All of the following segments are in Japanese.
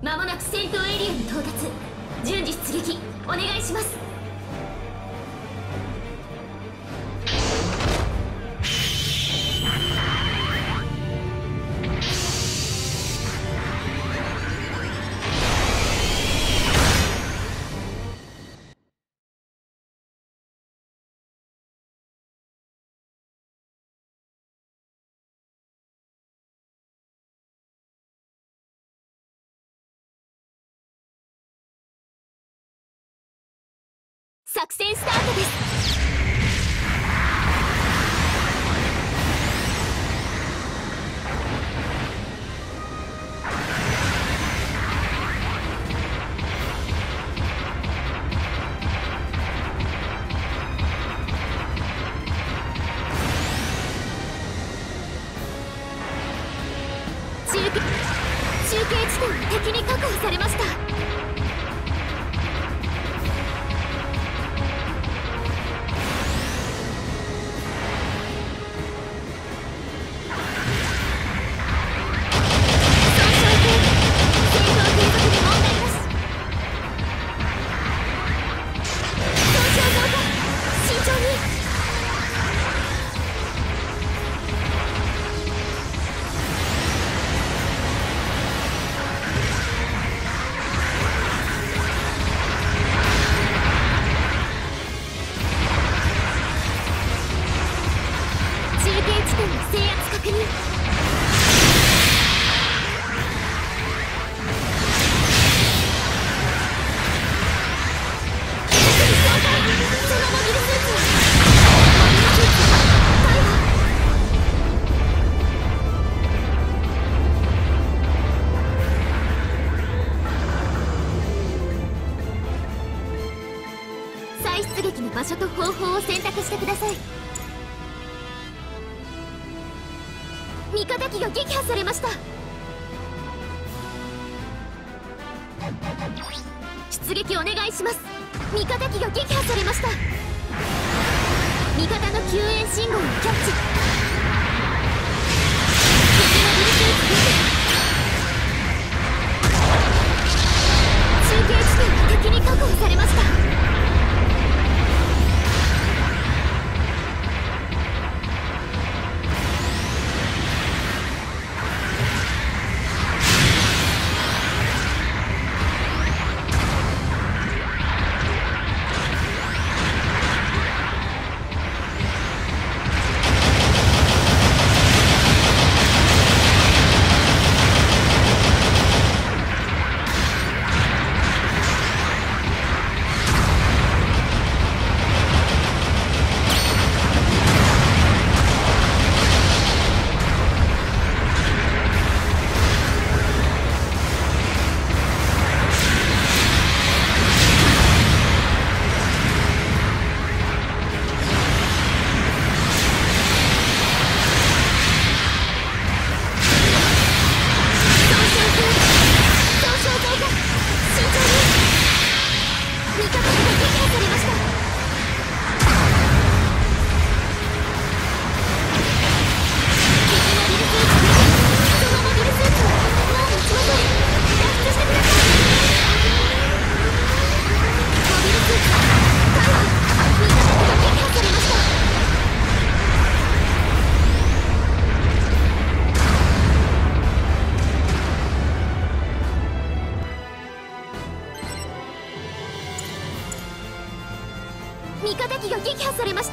まもなく戦闘エリアに到達。順次出撃お願いします。作戦スタートです。中継地点は敵に確保されました。出撃の場所と方法を選択してください。味方機が撃破されました。出撃お願いします。味方機が撃破されました。味方の救援信号をキャッチ。敵のビルスーツ中継地点が敵に確保されました。味方機が撃破されました。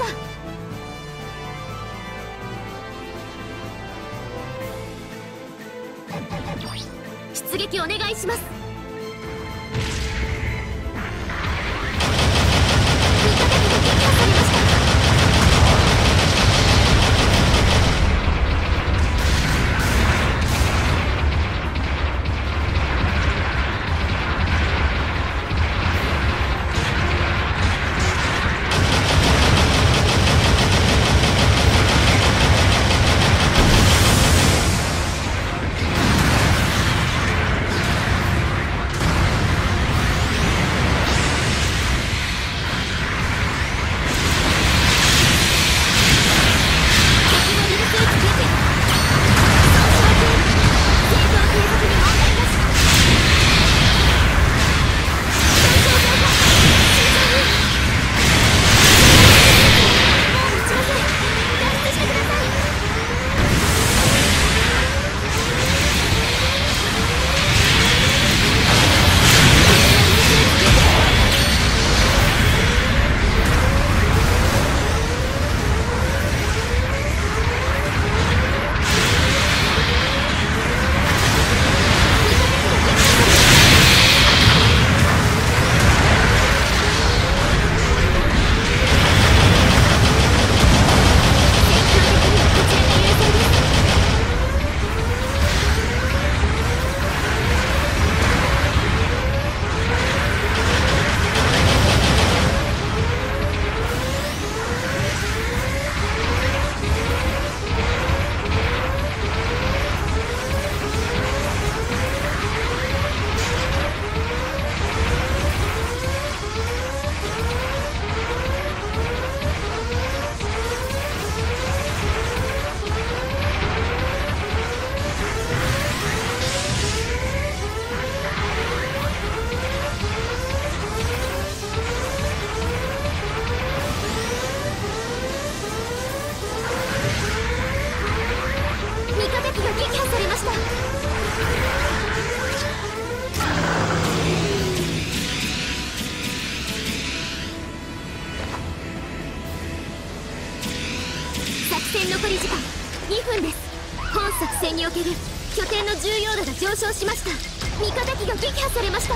出撃お願いします。 昇しました。味方機が撃破されました。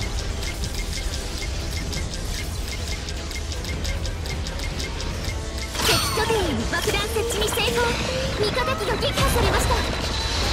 敵拠点への爆弾設置に成功。味方機が撃破されました。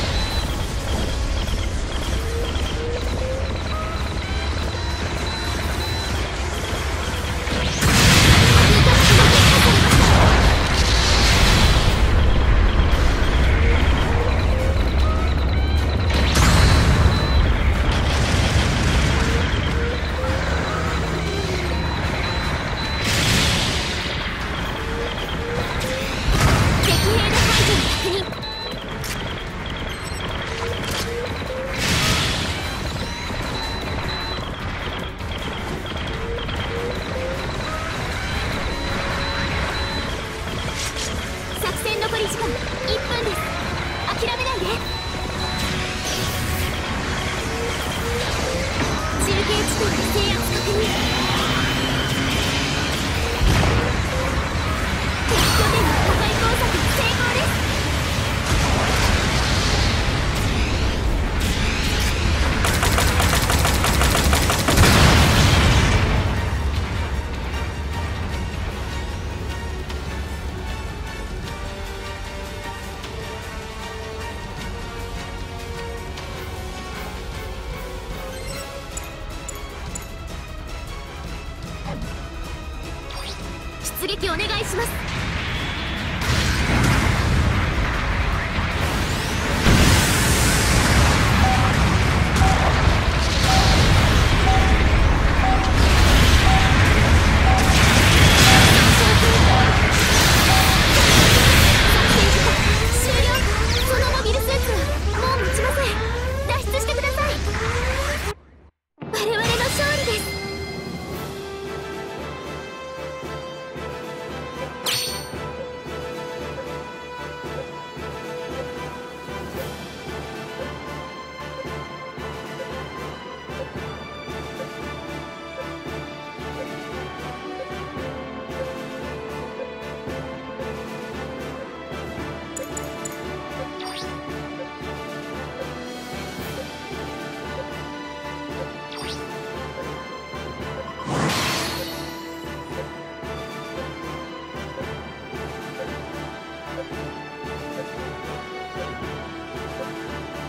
出撃お願いします。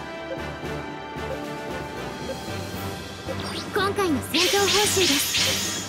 今回の戦闘報酬です。